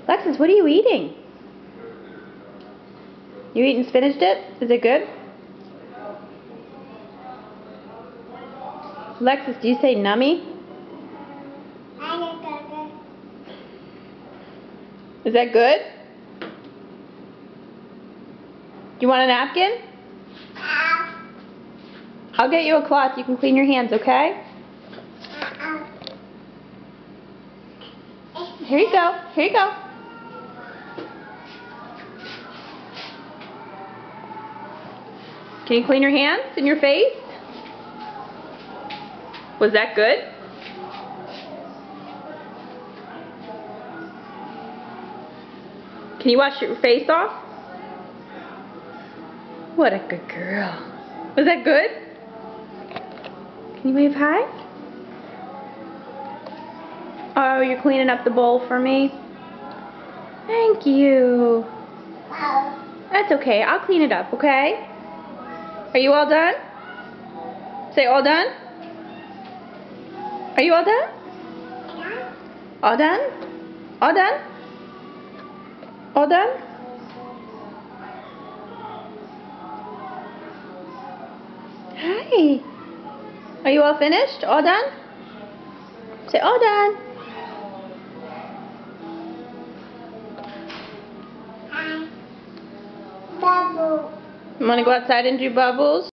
Lexus, what are you eating? You eating spinach dip? Is it good? Lexus, do you say nummy? Is that good? You want a napkin? I'll get you a cloth. You can clean your hands, okay? Here you go. Here you go. Can you clean your hands and your face? Was that good? Can you wash your face off? What a good girl. Was that good? Can you wave hi? Oh, you're cleaning up the bowl for me? Thank you. That's okay. I'll clean it up, okay? Are you all done? Say all done? Are you all done? All done? All done? All done? Hi. Are you all finished? All done? Say all done. Bubble. You want to go outside and do bubbles?